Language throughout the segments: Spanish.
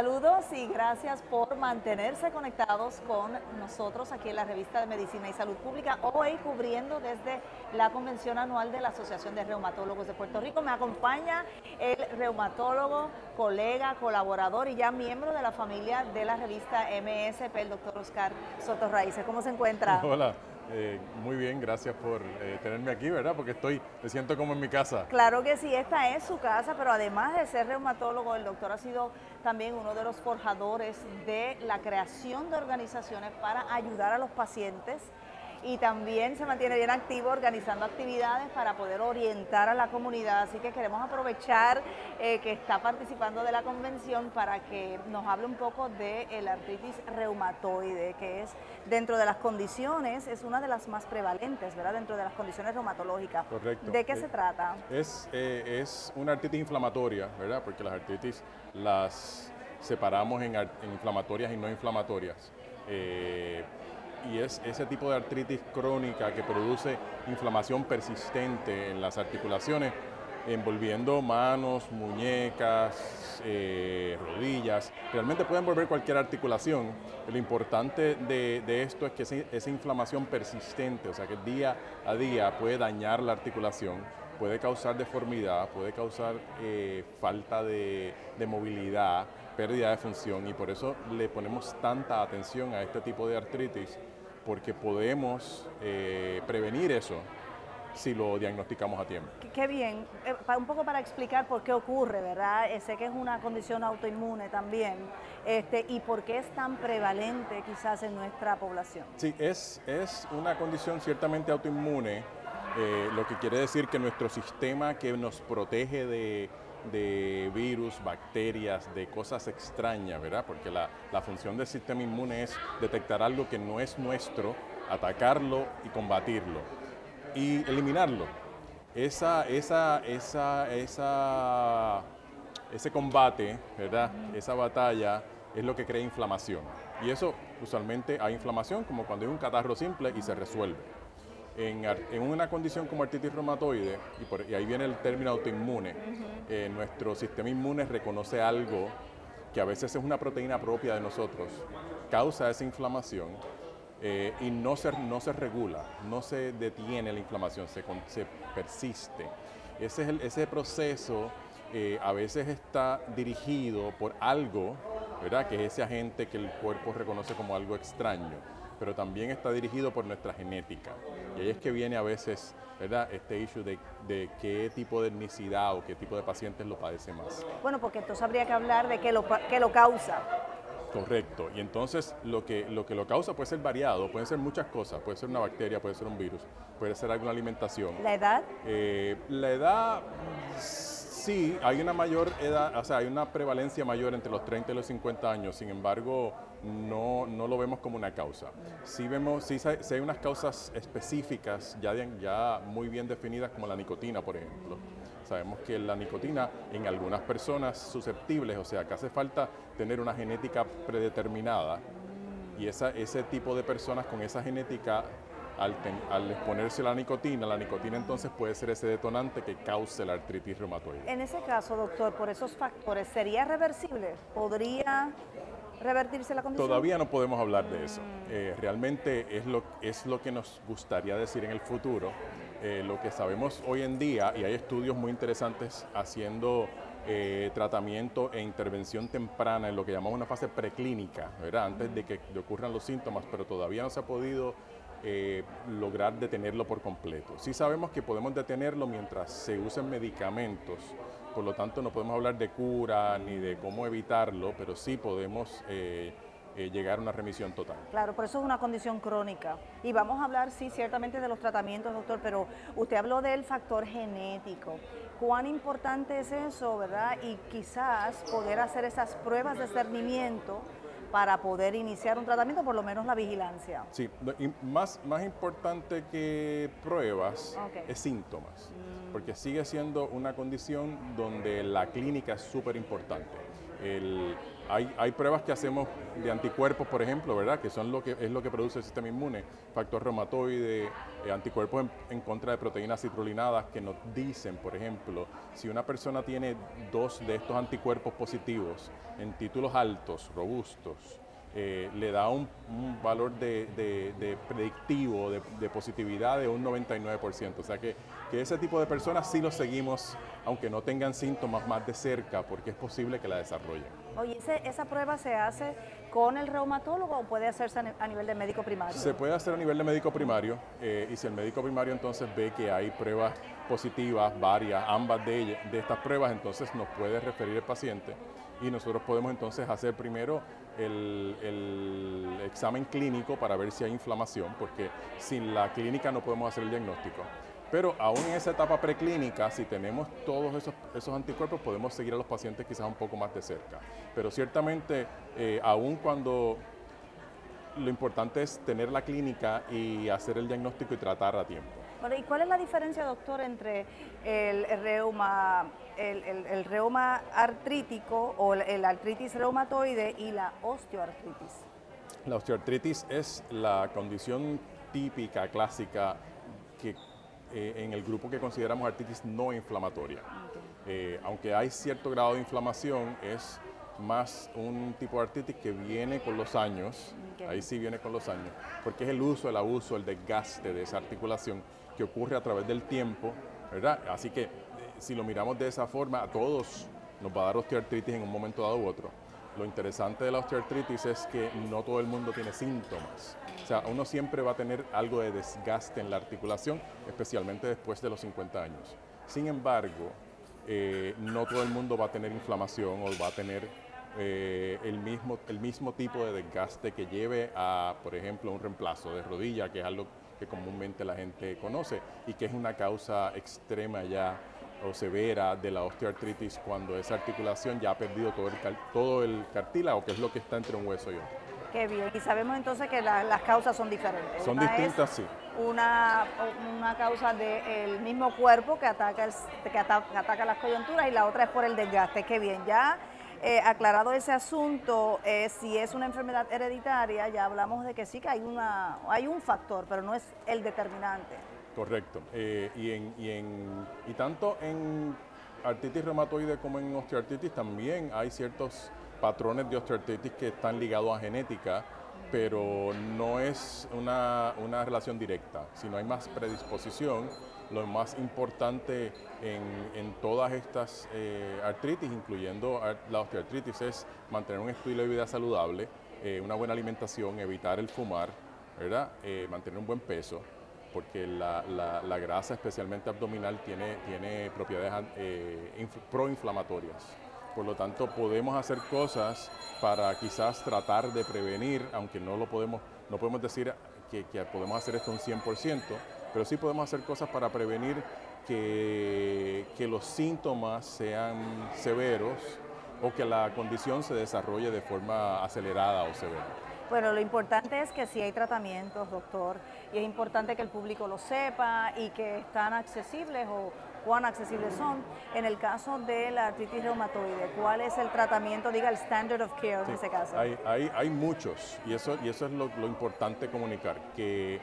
Saludos y gracias por mantenerse conectados con nosotros aquí en la revista de Medicina y Salud Pública, hoy cubriendo desde la convención anual de la Asociación de Reumatólogos de Puerto Rico. Me acompaña el reumatólogo, colega, colaborador y ya miembro de la familia de la revista MSP, el doctor Oscar Soto Raíces. ¿Cómo se encuentra? Hola. Muy bien, gracias por tenerme aquí, ¿verdad? Porque me siento como en mi casa. Claro que sí, esta es su casa, pero además de ser reumatólogo, el doctor ha sido también uno de los forjadores de la creación de organizaciones para ayudar a los pacientes y también se mantiene bien activo organizando actividades para poder orientar a la comunidad. Así que queremos aprovechar que está participando de la convención para que nos hable un poco de la artritis reumatoide, que es dentro de las condiciones, es una de las más prevalentes, ¿verdad? Dentro de las condiciones reumatológicas. Correcto. ¿De qué se trata? Es una artritis inflamatoria, ¿verdad? Porque las artritis las separamos en inflamatorias y no inflamatorias. Y es ese tipo de artritis crónica que produce inflamación persistente en las articulaciones, envolviendo manos, muñecas, rodillas. Realmente puede envolver cualquier articulación. Lo importante de esto es que esa inflamación persistente, o sea que día a día puede dañar la articulación, puede causar deformidad, puede causar falta de movilidad, pérdida de función, y por eso le ponemos tanta atención a este tipo de artritis, porque podemos prevenir eso si lo diagnosticamos a tiempo. Qué bien, un poco para explicar por qué ocurre, ¿verdad? Sé que es una condición autoinmune también, y por qué es tan prevalente quizás en nuestra población. Sí, es una condición ciertamente autoinmune, lo que quiere decir que nuestro sistema que nos protege de virus, bacterias, de cosas extrañas, ¿verdad? Porque la función del sistema inmune es detectar algo que no es nuestro, atacarlo y combatirlo y eliminarlo. Ese combate, ¿verdad? Esa batalla es lo que crea inflamación. Y eso, usualmente hay inflamación como cuando hay un catarro simple y se resuelve. En una condición como artritis reumatoide, y ahí viene el término autoinmune, nuestro sistema inmune reconoce algo que a veces es una proteína propia de nosotros, causa esa inflamación y no se regula, no se detiene la inflamación, se persiste. Ese proceso a veces está dirigido por algo, ¿verdad? Que es ese agente que el cuerpo reconoce como algo extraño, pero también está dirigido por nuestra genética. Y ahí es que viene a veces, ¿verdad?, este issue de qué tipo de etnicidad o qué tipo de pacientes lo padece más. Bueno, porque entonces habría que hablar de qué lo causa. Correcto. Y entonces lo que lo causa puede ser variado, pueden ser muchas cosas, puede ser una bacteria, puede ser un virus, puede ser alguna alimentación. ¿La edad? La edad, sí, hay una mayor edad, o sea, hay una prevalencia mayor entre los 30 y los 50 años, sin embargo, no lo vemos como una causa. Sí hay unas causas específicas ya muy bien definidas, como la nicotina, por ejemplo. Sabemos que la nicotina en algunas personas susceptibles, o sea, que hace falta tener una genética predeterminada, y ese tipo de personas con esa genética, al exponerse a la nicotina entonces puede ser ese detonante que cause la artritis reumatoide. En ese caso, doctor, por esos factores, ¿sería reversible? ¿Podría revertirse la condición? Todavía no podemos hablar de eso. Realmente es lo que nos gustaría decir en el futuro. Lo que sabemos hoy en día, y hay estudios muy interesantes haciendo tratamiento e intervención temprana en lo que llamamos una fase preclínica, ¿verdad? Antes de que ocurran los síntomas, pero todavía no se ha podido lograr detenerlo por completo. Sí sabemos que podemos detenerlo mientras se usen medicamentos, por lo tanto no podemos hablar de cura ni de cómo evitarlo, pero sí podemos llegar a una remisión total. Claro, por eso es una condición crónica. Y vamos a hablar, sí, ciertamente de los tratamientos, doctor, pero usted habló del factor genético. ¿Cuán importante es eso, verdad? Y quizás poder hacer esas pruebas de discernimiento para poder iniciar un tratamiento, por lo menos la vigilancia. Sí, y más importante que pruebas es síntomas, porque sigue siendo una condición donde la clínica es súper importante. Hay pruebas que hacemos de anticuerpos, por ejemplo, ¿verdad? Que son es lo que produce el sistema inmune, factor reumatoide, anticuerpos en contra de proteínas citrulinadas que nos dicen, por ejemplo, si una persona tiene 2 de estos anticuerpos positivos en títulos altos, robustos, le da un valor de predictivo, de positividad de un 99%. O sea que ese tipo de personas sí los seguimos, aunque no tengan síntomas, más de cerca, porque es posible que la desarrollen. Oye, ¿esa prueba se hace con el reumatólogo o puede hacerse a nivel de médico primario? Se puede hacer a nivel de médico primario, y si el médico primario entonces ve que hay pruebas positivas, varias, ambas de estas pruebas, entonces nos puede referir el paciente y nosotros podemos entonces hacer primero el examen clínico para ver si hay inflamación, porque sin la clínica no podemos hacer el diagnóstico. Pero aún en esa etapa preclínica, si tenemos todos esos anticuerpos, podemos seguir a los pacientes quizás un poco más de cerca. Pero ciertamente, aún cuando lo importante es tener la clínica y hacer el diagnóstico y tratar a tiempo. Bueno, ¿y cuál es la diferencia, doctor, entre el reuma artrítico o el artritis reumatoide y la osteoartritis? La osteoartritis es la condición típica, clásica, que en el grupo que consideramos artritis no inflamatoria. Aunque hay cierto grado de inflamación, es más un tipo de artritis que viene con los años, ahí sí viene con los años, porque es el uso, el abuso, el desgaste de esa articulación que ocurre a través del tiempo, ¿verdad? Así que si lo miramos de esa forma, a todos nos va a dar osteoartritis en un momento dado u otro. Lo interesante de la osteoartritis es que no todo el mundo tiene síntomas. O sea, uno siempre va a tener algo de desgaste en la articulación, especialmente después de los 50 años. Sin embargo, no todo el mundo va a tener inflamación o va a tener el mismo tipo de desgaste que lleve a, por ejemplo, un reemplazo de rodilla, que es algo que comúnmente la gente conoce y que es una causa extrema ya o severa de la osteoartritis cuando esa articulación ya ha perdido todo el cartílago, que es lo que está entre un hueso y otro. Qué bien, y sabemos entonces que las causas son diferentes. Son distintas, sí. Una causa del mismo cuerpo que ataca las coyunturas y la otra es por el desgaste. Qué bien, ya aclarado ese asunto, si es una enfermedad hereditaria, ya hablamos de que sí que hay un factor, pero no es el determinante. Correcto. Y tanto en artritis reumatoide como en osteoartritis también hay ciertos patrones de osteoartritis que están ligados a genética, pero no es una relación directa, sino hay más predisposición. Lo más importante en todas estas artritis, incluyendo la osteoartritis, es mantener un estilo de vida saludable, una buena alimentación, evitar el fumar, ¿verdad? Mantener un buen peso, porque la grasa, especialmente abdominal, tiene propiedades proinflamatorias. Por lo tanto, podemos hacer cosas para quizás tratar de prevenir, aunque no podemos decir que podemos hacer esto un 100%, pero sí podemos hacer cosas para prevenir que los síntomas sean severos o que la condición se desarrolle de forma acelerada o severa. Bueno, lo importante es que sí hay tratamientos, doctor, y es importante que el público lo sepa y que están accesibles o cuán accesibles son. En el caso de la artritis reumatoide, ¿cuál es el tratamiento, diga, el standard of care en ese caso? Hay muchos, y eso es lo importante comunicar, que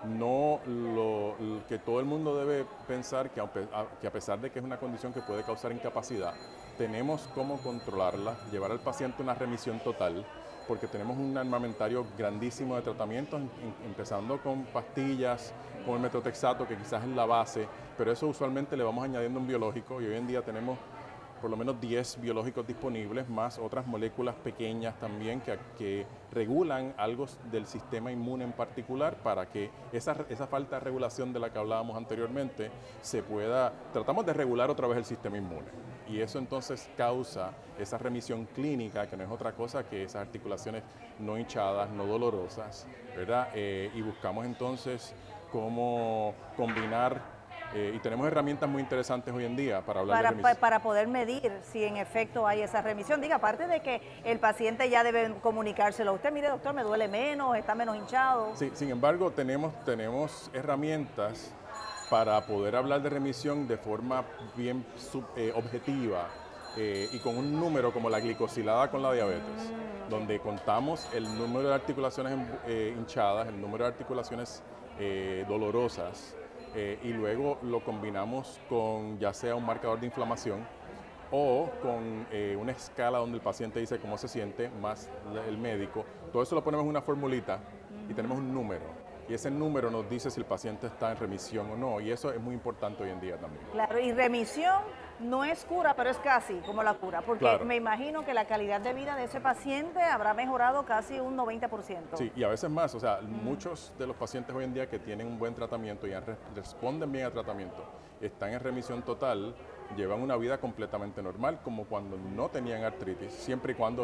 que todo el mundo debe pensar que a pesar de que es una condición que puede causar incapacidad, tenemos cómo controlarla, llevar al paciente a una remisión total, porque tenemos un armamentario grandísimo de tratamientos, empezando con pastillas, con el metotrexato, que quizás es la base, pero eso usualmente le vamos añadiendo un biológico y hoy en día tenemos por lo menos 10 biológicos disponibles, más otras moléculas pequeñas también que regulan algo del sistema inmune en particular para que esa falta de regulación de la que hablábamos anteriormente tratamos de regular otra vez el sistema inmune. Y eso entonces causa esa remisión clínica, que no es otra cosa que esas articulaciones no hinchadas, no dolorosas, ¿verdad? Y buscamos entonces cómo combinar. Y tenemos herramientas muy interesantes hoy en día para hablar de remisión. Para poder medir si en efecto hay esa remisión. Diga, aparte de que el paciente ya debe comunicárselo a usted, mire doctor, me duele menos, está menos hinchado. Sí, sin embargo, tenemos herramientas para poder hablar de remisión de forma bien objetiva, y con un número como la glicosilada con la diabetes, donde contamos el número de articulaciones hinchadas, el número de articulaciones dolorosas, y luego lo combinamos con ya sea un marcador de inflamación o con una escala donde el paciente dice cómo se siente, más el médico. Todo eso lo ponemos en una formulita y tenemos un número. Y ese número nos dice si el paciente está en remisión o no, y eso es muy importante hoy en día también. Claro, y remisión no es cura, pero es casi como la cura, porque Claro. me imagino que la calidad de vida de ese paciente habrá mejorado casi un 90%. Sí, y a veces más, o sea, muchos de los pacientes hoy en día que tienen un buen tratamiento y responden bien al tratamiento, están en remisión total, llevan una vida completamente normal, como cuando no tenían artritis, siempre y cuando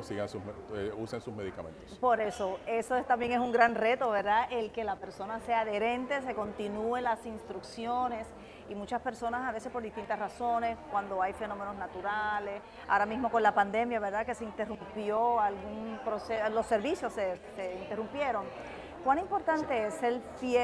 usen sus medicamentos. Por eso también es un gran reto, ¿verdad? El que la persona sea adherente, se continúe las instrucciones, y muchas personas a veces por distintas razones, cuando hay fenómenos naturales, ahora mismo con la pandemia, ¿verdad? Que se interrumpió algún proceso, los servicios se interrumpieron. ¿Cuán importante es ser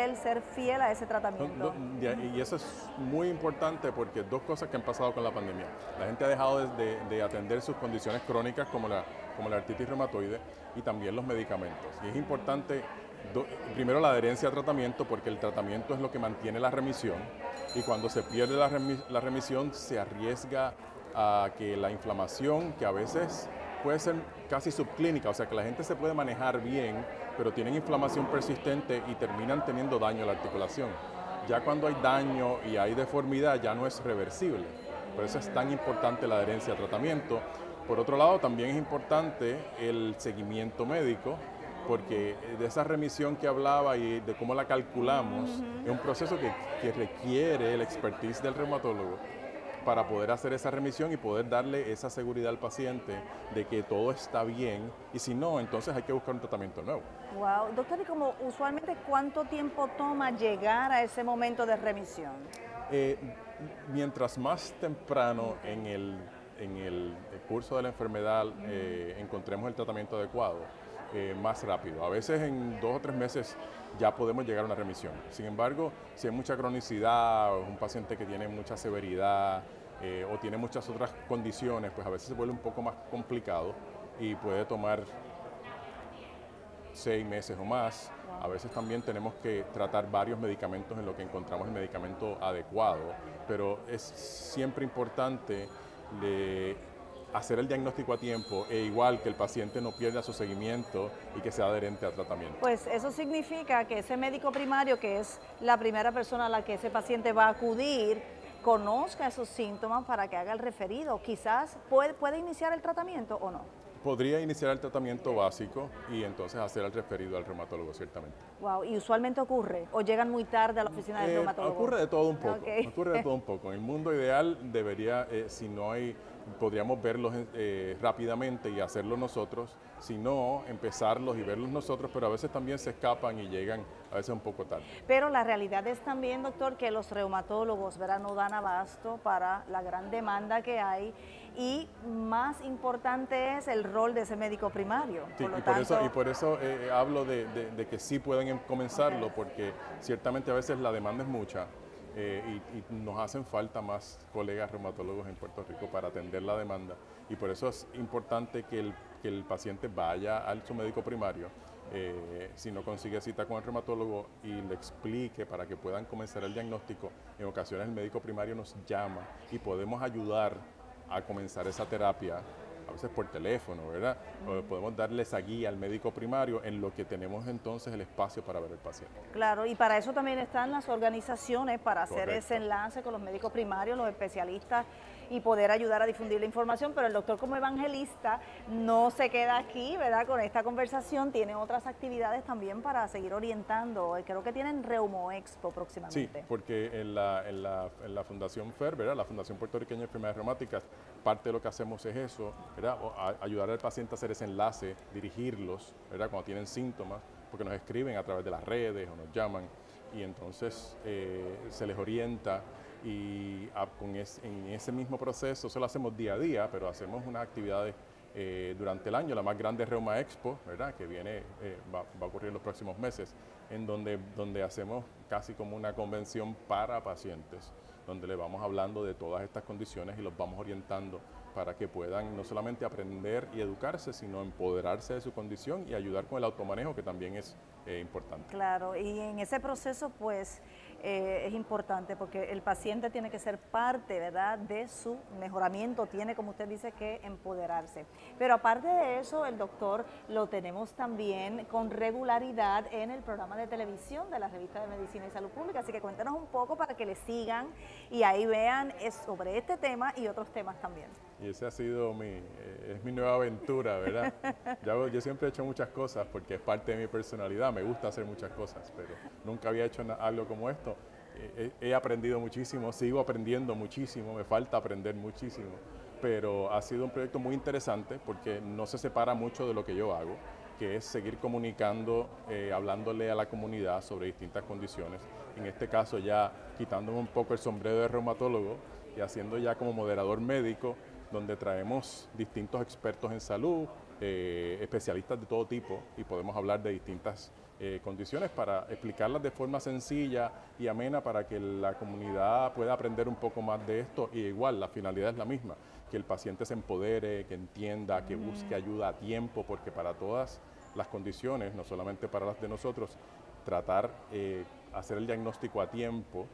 fiel a ese tratamiento? Y eso es muy importante porque dos cosas que han pasado con la pandemia. La gente ha dejado de atender sus condiciones crónicas como la artritis reumatoide y también los medicamentos. Y es importante, primero, la adherencia al tratamiento, porque el tratamiento es lo que mantiene la remisión, y cuando se pierde la remisión se arriesga a que la inflamación, que a veces puede ser casi subclínica, o sea que la gente se puede manejar bien, pero tienen inflamación persistente y terminan teniendo daño a la articulación. Ya cuando hay daño y hay deformidad ya no es reversible. Por eso es tan importante la adherencia al tratamiento. Por otro lado, también es importante el seguimiento médico, porque de esa remisión que hablaba y de cómo la calculamos, es un proceso que requiere el expertise del reumatólogo para poder hacer esa remisión y poder darle esa seguridad al paciente de que todo está bien, y si no, entonces hay que buscar un tratamiento nuevo. Wow, doctor, y como usualmente, ¿cuánto tiempo toma llegar a ese momento de remisión? Mientras más temprano en el curso de la enfermedad encontremos el tratamiento adecuado, más rápido. A veces en 2 o 3 meses ya podemos llegar a una remisión. Sin embargo, si hay mucha cronicidad, o es un paciente que tiene mucha severidad o tiene muchas otras condiciones, pues a veces se vuelve un poco más complicado y puede tomar 6 meses o más. A veces también tenemos que tratar varios medicamentos en lo que encontramos el medicamento adecuado, pero es siempre importante hacer el diagnóstico a tiempo, e igual que el paciente no pierda su seguimiento y que sea adherente al tratamiento. Pues eso significa que ese médico primario, que es la primera persona a la que ese paciente va a acudir, conozca esos síntomas para que haga el referido. Quizás puede iniciar el tratamiento o no. Podría iniciar el tratamiento básico y entonces hacer el referido al reumatólogo, ciertamente. Wow, ¿y usualmente ocurre? ¿O llegan muy tarde a la oficina del reumatólogo? Ocurre de todo un poco, Okay. ocurre de todo un poco. En el mundo ideal debería, si no hay, podríamos verlos rápidamente y hacerlo nosotros, si no, empezarlos y verlos nosotros, pero a veces también se escapan y llegan a veces un poco tarde. Pero la realidad es también, doctor, que los reumatólogos, ¿verdad?, no dan abasto para la gran demanda que hay, y más importante es el rol de ese médico primario. Sí, por eso hablo de que sí pueden comenzarlo, porque ciertamente a veces la demanda es mucha. Y nos hacen falta más colegas reumatólogos en Puerto Rico para atender la demanda, y por eso es importante que el paciente vaya a su médico primario, si no consigue cita con el reumatólogo, y le explique para que puedan comenzar el diagnóstico. En ocasiones el médico primario nos llama y podemos ayudar a comenzar esa terapia, a veces por teléfono, ¿verdad? Podemos darle esa guía al médico primario en lo que tenemos entonces el espacio para ver al paciente. Claro, y para eso también están las organizaciones, para hacer Correcto. ese enlace con los médicos primarios, los especialistas, y poder ayudar a difundir la información. Pero el doctor, como evangelista, no se queda aquí, ¿verdad?, con esta conversación, tiene otras actividades también para seguir orientando. Creo que tienen Reumo Expo próximamente. Sí, porque en la Fundación FER, ¿verdad?, la Fundación Puertorriqueña de Enfermedades Reumáticas, parte de lo que hacemos es eso, ¿verdad?, ayudar al paciente a hacer ese enlace, dirigirlos, ¿verdad?, cuando tienen síntomas, porque nos escriben a través de las redes o nos llaman, y entonces se les orienta, y en ese mismo proceso, eso lo hacemos día a día, pero hacemos unas actividades durante el año, la más grande Reuma Expo, ¿verdad? Que viene, va a ocurrir en los próximos meses, en donde hacemos casi como una convención para pacientes, donde le vamos hablando de todas estas condiciones y los vamos orientando para que puedan no solamente aprender y educarse, sino empoderarse de su condición y ayudar con el automanejo, que también es importante. Claro, y en ese proceso pues es importante porque el paciente tiene que ser parte, ¿verdad?, de su mejoramiento, tiene, como usted dice, que empoderarse. Pero aparte de eso, el doctor lo tenemos también con regularidad en el programa de televisión de la Revista de Medicina y Salud Pública, así que cuéntanos un poco para que le sigan y ahí vean sobre este tema y otros temas también. Y esa ha sido es mi nueva aventura, ¿verdad? Yo siempre he hecho muchas cosas porque es parte de mi personalidad, me gusta hacer muchas cosas, pero nunca había hecho algo como esto. He aprendido muchísimo, sigo aprendiendo muchísimo, me falta aprender muchísimo, pero ha sido un proyecto muy interesante porque no se separa mucho de lo que yo hago, que es seguir comunicando, hablándole a la comunidad sobre distintas condiciones. En este caso ya quitándome un poco el sombrero de reumatólogo y haciendo ya como moderador médico, donde traemos distintos expertos en salud, especialistas de todo tipo, y podemos hablar de distintas condiciones para explicarlas de forma sencilla y amena para que la comunidad pueda aprender un poco más de esto. Y igual, la finalidad es la misma, que el paciente se empodere, que entienda, que busque ayuda a tiempo, porque para todas las condiciones, no solamente para las de nosotros, tratar, hacer el diagnóstico a tiempo,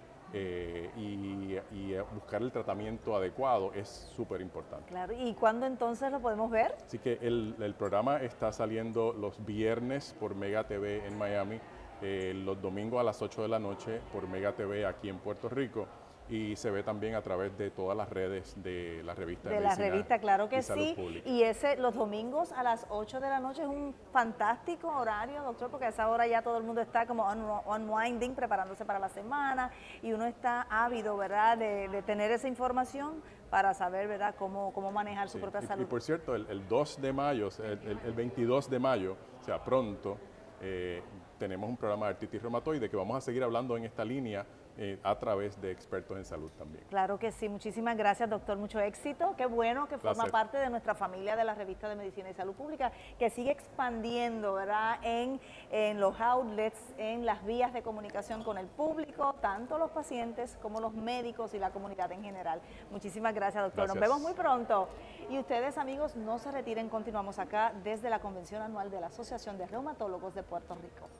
y buscar el tratamiento adecuado es súper importante. Claro, ¿y cuándo entonces lo podemos ver? Así que el programa está saliendo los viernes por Mega TV en Miami, los domingos a las 8 de la noche por Mega TV aquí en Puerto Rico, y se ve también a través de todas las redes de la revista de la revista, claro que sí. Pública. Y los domingos a las 8 de la noche es un fantástico horario, doctor, porque a esa hora ya todo el mundo está como unwinding, preparándose para la semana, y uno está ávido, ¿verdad?, de tener esa información para saber, ¿verdad?, cómo manejar su propia salud. Y por cierto, el 2 de mayo, el 22 de mayo, o sea, pronto, tenemos un programa de artritis reumatoide que vamos a seguir hablando en esta línea a través de expertos en salud también. Claro que sí, muchísimas gracias, doctor, mucho éxito, qué bueno que forma parte de nuestra familia de la Revista de Medicina y Salud Pública, que sigue expandiendo, ¿verdad?, en los outlets, en las vías de comunicación con el público, tanto los pacientes como los médicos y la comunidad en general. Muchísimas gracias, doctor. Gracias. Nos vemos muy pronto. Y ustedes, amigos, no se retiren, continuamos acá desde la Convención Anual de la Asociación de Reumatólogos de Puerto Rico.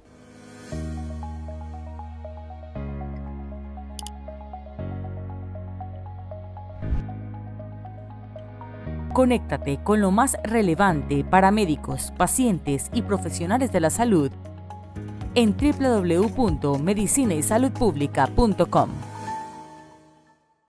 Conéctate con lo más relevante para médicos, pacientes y profesionales de la salud en www.medicinaysaludpublica.com.